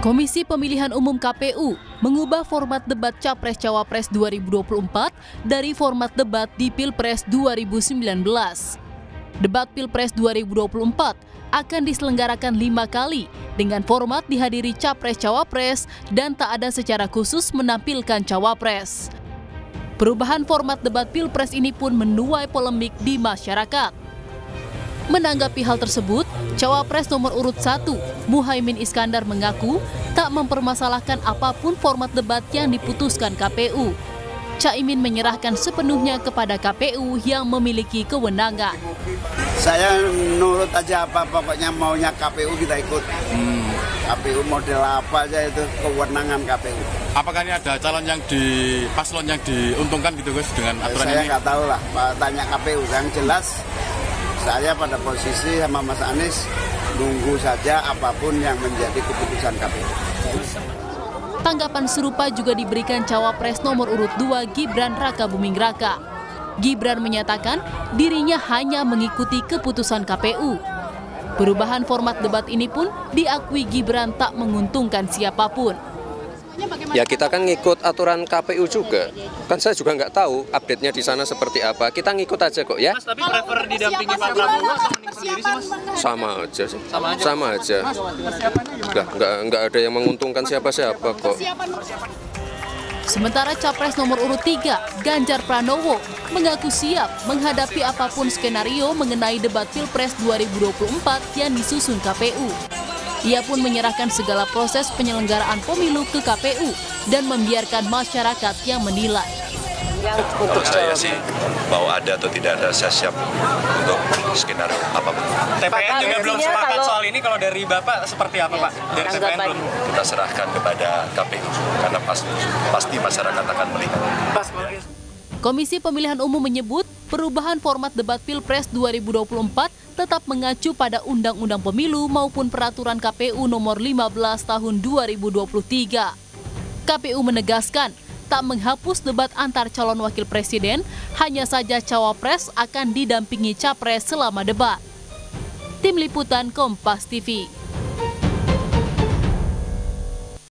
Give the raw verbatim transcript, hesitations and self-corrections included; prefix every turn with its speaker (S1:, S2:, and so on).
S1: Komisi Pemilihan Umum K P U mengubah format debat Capres-Cawapres dua ribu dua puluh empat dari format debat di Pilpres dua ribu sembilan belas. Debat Pilpres dua ribu dua puluh empat akan diselenggarakan lima kali dengan format dihadiri Capres-Cawapres dan tak ada secara khusus menampilkan Cawapres. Perubahan format debat Pilpres ini pun menuai polemik di masyarakat. Menanggapi hal tersebut, Cawapres nomor urut satu, Muhaimin Iskandar mengaku tak mempermasalahkan apapun format debat yang diputuskan K P U. Caimin menyerahkan sepenuhnya kepada K P U yang memiliki kewenangan.
S2: Saya nurut aja apa pokoknya maunya K P U kita ikut. Hmm. K P U model apa aja itu kewenangan K P U.
S3: Apakah ini ada calon yang di paslon yang diuntungkan gitu guys dengan aturan
S2: saya
S3: ini? Saya
S2: nggak tahu lah, tanya K P U. Yang jelas saya pada posisi sama Mas Anies nunggu saja apapun yang menjadi keputusan K P U.
S1: Tanggapan serupa juga diberikan Cawapres nomor urut dua Gibran Rakabuming Raka. Gibran menyatakan dirinya hanya mengikuti keputusan K P U. Perubahan format debat ini pun diakui Gibran tak menguntungkan siapapun.
S4: Ya kita kan ngikut aturan K P U juga. Kan saya juga nggak tahu update-nya di sana seperti apa. Kita ngikut aja kok ya.
S5: Mas, tapi prefer didampingi Pak Prabowo atau mending sendiri sih Mas?
S4: Sama aja sih.
S5: Sama aja.
S4: Sama aja. Nggak, nggak, nggak ada yang menguntungkan siapa-siapa kok.
S1: Sementara Capres nomor urut tiga, Ganjar Pranowo, mengaku siap menghadapi apapun skenario mengenai debat Pilpres dua ribu dua puluh empat yang disusun K P U. Ia pun menyerahkan segala proses penyelenggaraan pemilu ke K P U dan membiarkan masyarakat yang menilai.
S6: Kalau saya sih, mau ada atau tidak ada, saya siap untuk skenario apapun.
S5: T P N juga belum sepakat soal ini, kalau dari Bapak seperti apa Pak? Dari T P N belum?
S6: Kita serahkan kepada K P U, karena pasti, pasti masyarakat akan melihat.
S1: Komisi Pemilihan Umum menyebut perubahan format debat Pilpres dua ribu dua puluh empat tetap mengacu pada Undang-Undang Pemilu maupun Peraturan K P U nomor lima belas tahun dua ribu dua puluh tiga. K P U menegaskan tak menghapus debat antar calon wakil presiden, hanya saja Cawapres akan didampingi Capres selama debat. Tim Liputan Kompas T V.